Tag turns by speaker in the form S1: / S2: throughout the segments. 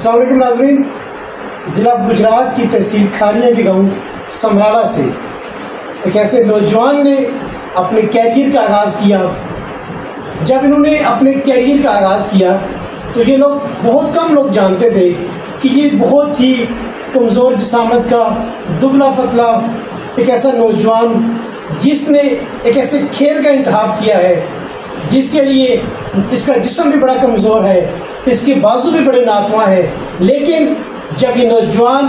S1: अस्सलाम वालेकुम नाज़रीन, ज़िला गुजरात की तहसील खानिया के गांव समराला से एक ऐसे नौजवान ने अपने कैरियर का आगाज़ किया। जब इन्होंने अपने कैरियर का आगाज़ किया तो ये लोग बहुत कम लोग जानते थे कि ये बहुत ही कमज़ोर जिसामत का दुबला पतला एक ऐसा नौजवान जिसने एक ऐसे खेल का इंतखाब किया है जिसके लिए इसका जिस्म भी बड़ा कमज़ोर है, इसके बाजू भी बड़े नाकवा है, लेकिन जब ये नौजवान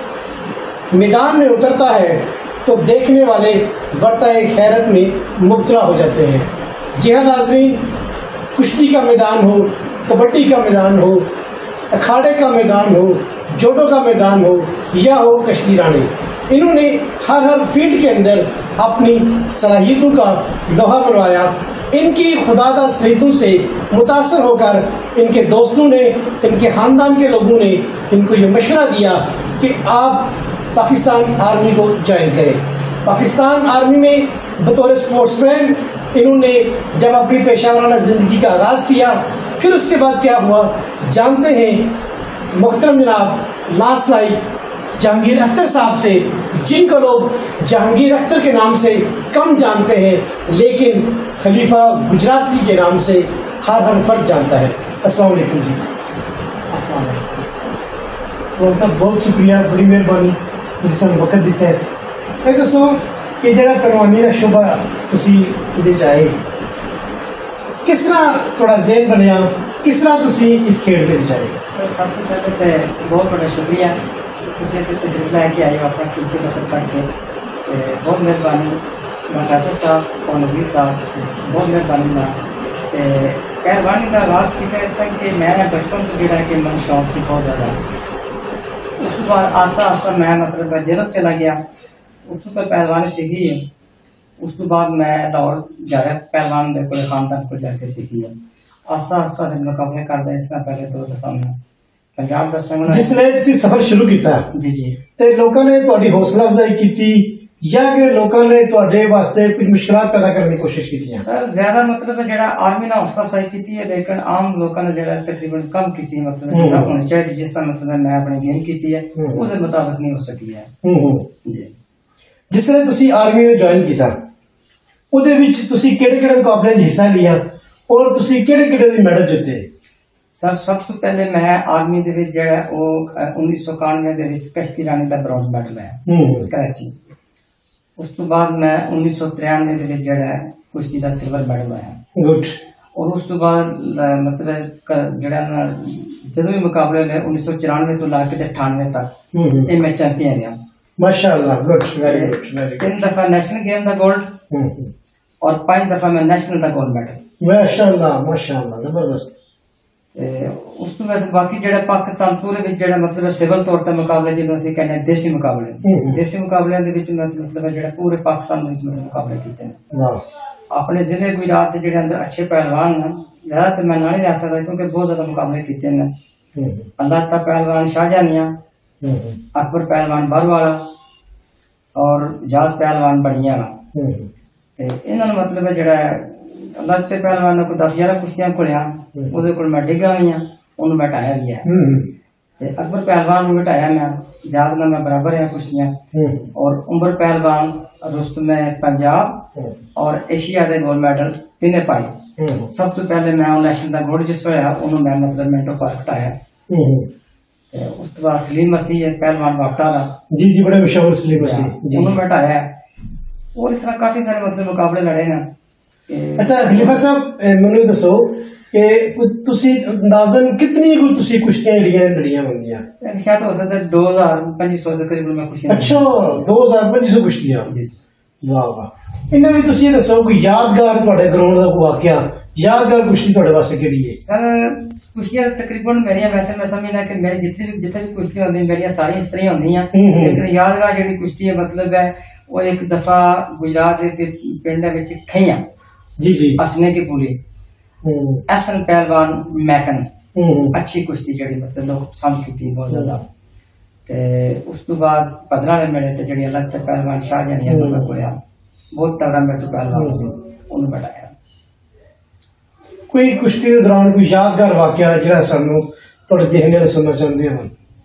S1: मैदान में उतरता है तो देखने वाले वर्ताए खैरत में मुब्तला हो जाते हैं। जी हाँ नाज़रीन, कुश्ती का मैदान हो, कबड्डी का मैदान हो, अखाड़े का मैदान हो, जोडो का मैदान हो या हो कश्ती रानी, इन्होंने हर फील्ड के अंदर अपनी सलाहियतों का लोहा मनवाया। इनकी खुदादा सलीतों से मुतासर होकर इनके दोस्तों ने, इनके ख़ानदान के लोगों ने इनको ये मशवरा दिया कि आप पाकिस्तान आर्मी को ज्वाइन करें। पाकिस्तान आर्मी में बतौर स्पोर्ट्समैन इन्होंने जब अपनी पेशावराना ज़िंदगी का आगाज़ किया, फिर उसके बाद क्या हुआ जानते हैं। मोहतरम जनाब लास्ट लाइक जहांगीर अख्तर साहब से, जिनको लोग जहांगीर अख्तर के नाम से कम जानते हैं, लेकिन खलीफा गुजराती के नाम से हर फर्द जानता है। अस्सलाम वालेकुम जी। अस्सलाम वालेकुम साहब, बहुत शुक्रिया, बड़ी मेहरबानी ਤੁਸੀਂ ਸਾਨੂੰ वक्त ਦਿੱਤਾ है। ਇਹ ਦੱਸੋ कि ਜਿਹੜਾ पहलवानी का शोभा ਤੁਸੀਂ ਇਹਦੇ ਚ ਆਏ, किस तरह थोड़ा ज़हन बनया, किस तरह ਤੁਸੀਂ इस खेल ਦੇ ਵਿੱਚ आए?
S2: सर सब तो पहले तो बहुत बड़ा शुक्रिया तुझे तशरीफ लैके आए हो अपना कीमती वक्त कट के, बहुत मेहरबानी मुंतासिर साहब और नज़ीर साहब, बहुत मेहरबानी ना। पहलवानी का आगाज़ किया इस तरह कि मैं बचपन तो जोड़ा कि मन शौक से बहुत ज़्यादा, उसके बाद आस्ता आस्ता मैं मतलब जैनब चला गया, उसको पर पहलवानी सीखी है। उसके बाद मैं दौड़ जाकर पहलवान को खानदान को जाके सीखी है। आस्ता आस्ता फिर मुकाबले करता इस तरह पहले 2 दफा मैं पंजाब दस
S1: जिसने तुसी सफर शुरू किया
S2: जी जी
S1: ते लोगों ने तुहाडी हौसला अफजाई की या कि लोगों ने तुहाडे वास्ते कुछ मुश्किलात पैदा करने की कोशिश की?
S2: सर ज्यादा मतलब जेड़ा आर्मी ने हौसला अफजाई की है, लेकिन आम लोगों ने जेड़ा तकरीबन कम की है, मतलब जिस तरह होनी चाहिए, जिस तरह मतलब मैं अपनी गेम की है उस मुताबिक नहीं हो सकी है जी।
S1: जिसने तुसी आर्मी में ज्वाइन किया ਉਹਦੇ ਵਿੱਚ ਤੁਸੀਂ ਕਿਹੜੇ ਮੁਕਾਬਲੇ 'ਚ ਹਿੱਸਾ ਲਿਆ और ਤੁਸੀਂ ਕਿਹੜੇ ਮੈਡਲ ਜਿੱਤੇ?
S2: सर सब तो पहले मैं आर्मी दे विच जेड़ा वो 1991 दे विच कश्ती रानी दा ब्रॉन्ज मेडल है कराची। उस तो बाद मैं 1993 दे विच जेड़ा कुश्ती दा सिल्वर मेडल आया।
S1: गुड। और
S2: उस तो बाद मतलब जेड़ा जदों भी मुकाबले में 1994 तो लाके 98 तक ये मैं चैंपियन रहा।
S1: माशाअल्लाह, good, very good, very good.
S2: 3 दफा नेशनल गेम दा गोल्ड और 5 दफा मैं नेशनल दा गोल्ड मेडल।
S1: माशाअल्लाह, माशाअल्लाह, जबरदस्त।
S2: उस तो वैसे बाकी जेड़ा पाकिस्तान पूरे विच जेड़ा मतलब सिविल तौर ते मुकाबले जिन्हों से कहने देसी मुकाबले, देसी मुकाबले दे विच मतलब जेड़ा पूरे पाकिस्तान में मतलब मुकाबले कीते ने। वाह। अपने जिले गुजरात दे जेड़े अंदर अच्छे पहलवान हैं, ज्यादातर मैं ना नहीं ला सकदा क्योंकि बहुत ज्यादा मुकाबले कीते ने। अल्लाह ता पहलवान शाहजहानिया, अकबर पहलवान बरवाला और जाज पहलवान बड़ियाला, इन्होंने मतलब जेड़ा अल्लाह ते पहलवान को 10-11 कुश्तियां खोलिया, ਉਹਦੇ ਕੋਲ मैं डिगा भी हाँ, ਉਹਨੂੰ मैं हटाया भी है। अकबर पहलवान को हटाया मैं, जाज ना मैं बराबर है कुश्तियां, और उमर पहलवान रुस्तम पंजाब और एशिया के गोल्ड मेडल तीनों पाए। सब तो पहले मैं नेशनल का गोल्ड जिस होया उन्होंने मैं मतलब मिनटों पर हटाया। उस तो बाद सलीम मसीह पहलवान वापटा
S1: जी जी, बड़े मशहूर सलीम मसीह,
S2: उन्होंने मैं हटाया। और इस तरह काफी सारे मतलब मुकाबले लड़े ना।
S1: अच्छा खलीफा साहब, मैंने दसो कि तुसी अंदाजन कितनी कुश्तियां लड़ियां होंगियां?
S2: शायद हो सकता है 2500 के करीब मैं कुश्तियां।
S1: अच्छा, 2500 कुश्तियां, वाह वाह। इन्हें भी तुसी दसो कोई यादगार तुहाडे ग्राउंड दा कोई वाकया, यादगार कुश्ती तुहाडे वास्ते केड़ी है? सर
S2: कुश्तियां तकरीबन मेरियां वैसे मैं समझना कि मेरी जितनी भी कुश्तियां होंदी मेरियां सारी इस तरह होंदियां, लेकिन यादगार जेहड़ी कुश्ती है मतलब है वो एक दफा गुजरात के पिंड विच खैया
S1: जी जी
S2: असने की पुली एसन पहलवान मैकन अच्छी कुश्ती जड़ी मतलब लोग पसंद की थी बहुत ज्यादा। उस तो बाद पदरा ने मेरे ते जड़ी अलग ते पहलवान शाहजहानिया को कोया बहुत तगड़ा मेरे तो पहलवान से उन्हें बैठाया।
S1: कोई कुश्ती के दौरान कोई यादगार वाकया जिहड़ा सानू थोड़े देखने वाले सुनना चाहते हैं?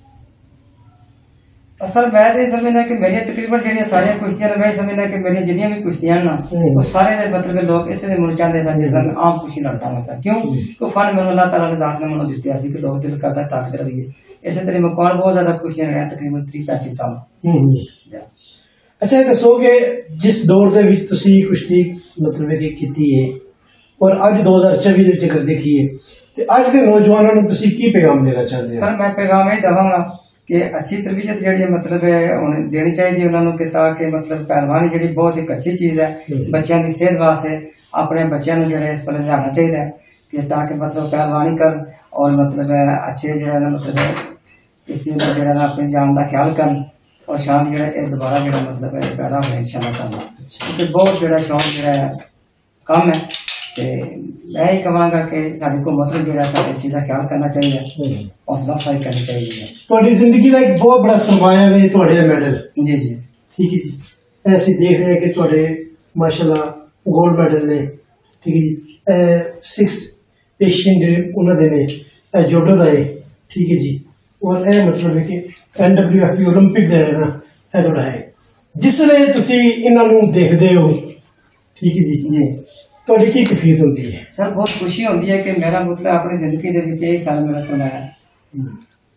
S2: असल मैं तो समझना कि मेरी तकरीबन जी सारिया कुश्तियां मैं समझना कि मेरी जिन्नियां भी कुश्तियां ना वो सारे दे मतलब लोग इसे मुझे चाहते सन जिस मैं आम कुश्ती लड़ता हूं। क्यों तो फन मैंने अल्लाह ताला ने जात ने मैंने दित्या सी कि लोग दिल करता है ताकत रहिए। इसे तरह मैं कौन बहुत ज्यादा कुश्तियां लड़िया तकरीबन 30-35 साल।
S1: अच्छा ये दसो कि जिस दौर दे विच तुसी कुश्ती मतलब कि कीती है और अज 2024 दे अगर देखिए ते अज दे नौजवानों नूं तुसी की पैगाम देना चाहते हो? सर
S2: मैं पैगाम यही देवांगा कि अच्छी तरबियत जी मतलब देनी चाहिए उन्होंने कि ताकि मतलब पहलवानी जी बहुत एक अच्छी चीज़ है बच्चों की सेहत वास्ते। अपने बच्चों को जो इस पर लियाना चाहिए कि ताकि मतलब पहलवानी कर और मतलब अच्छे जो मतलब इस जो अपनी जान का ख्याल कर और शाम जो दोबारा जो मतलब पैदा हो इंशाअल्लाह ताला। क्योंकि बहुत जो शौक जो कम है तो मैं ही कहांगा कि साड़ी हुकूमत को जो इस चीज़ का ख्याल करना चाहिए, हौसला अफजाई करनी चाहिए।
S1: थोड़ी जिंदगी का एक बहुत बड़ा सरमाया ने थोड़े मेडल।
S2: जी जी
S1: ठीक है जी। ऐसे देख रहे हैं कि थोड़े माशाल्लाह गोल्ड मेडल ने, ठीक है जी, 6 एशियन उन्होंने ने जोडो का है, ठीक है जी। और यह मतलब है कि NWFP ओलंपिक दे ना यह थोड़ा है जिसने तुसी इन्हों देखते हो, ठीक है जी
S2: जी
S1: थोड़ी की कफीयत होती है?
S2: सर बहुत खुशी होती है कि मेरा मतलब अपनी जिंदगी के एक साल मेरा सरमाया है।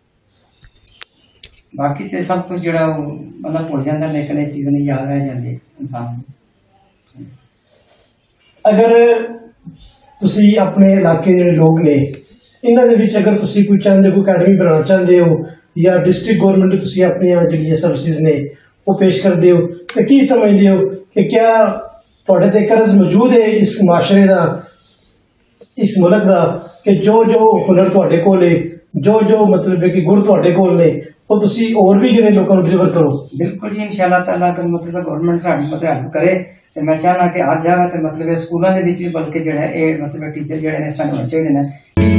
S2: बाकी तो सब कुछ जो मतलब भुल जाता लेकिन एक चीज नहीं याद रह जाती इंसान।
S1: अगर तुसी अपने इलाके के लोग ने इन्हों अगर तुसी कोई चाहते कोई अकैडमी बनाना चाहते हो या डिस्ट्रिक्ट गवर्नमेंट तुसी अपनी जी सर्विसेज ने वो पेश करते हो तो की समझते हो कि क्या थोड़े ते कर्ज मौजूद है इस माशरे का, इस मुल्क का, कि जो जो हुनर थोड़े कोल है, जो जो मतलब कि गुण थोड़े कोल ने वो तुसी और भी जिन्हें लोगों को डिलीवर करो? बिल्कुल जी इंशाअल्लाह ताला अगर मतलब गवर्नमेंट साड़ी मतलब हेल्प करे तो मैं चाहना कि हर जगह मतलब स्कूलों के भी बल्कि जो मतलब टीचर जो इस तरह होने चाहिए।